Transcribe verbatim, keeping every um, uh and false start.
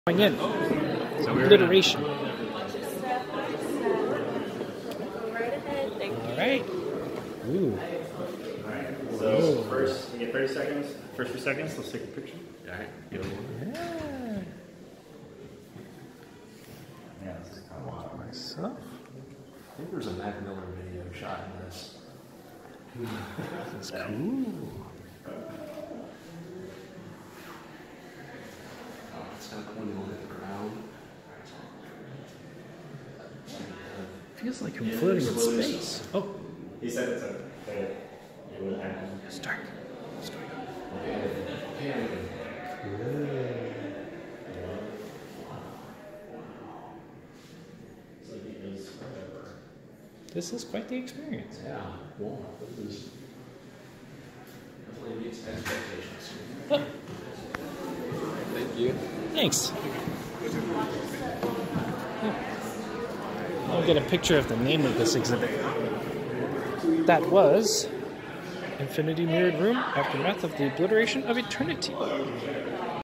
Going in. So we're Obliteration. gonna... Right ahead, thank you. All right. Ooh. Alright, so first, you get thirty seconds. First few seconds, let's take a picture. Alright. Yeah. Yeah, this is kind of wild. Myself. I think there's a Mac Miller video shot in this. That's cool. Oh, it's kind of cool to look at the ground. Feels like I'm floating in space. Oh, He said it's a, that it would happen. start. So he is forever. This is quite the experience. Yeah, wow, this is definitely meets expectations. Oh, Thank you. thanks. I'll get a picture of the name of this exhibit. That was Infinity Mirrored Room, Aftermath of the Obliteration of Eternity.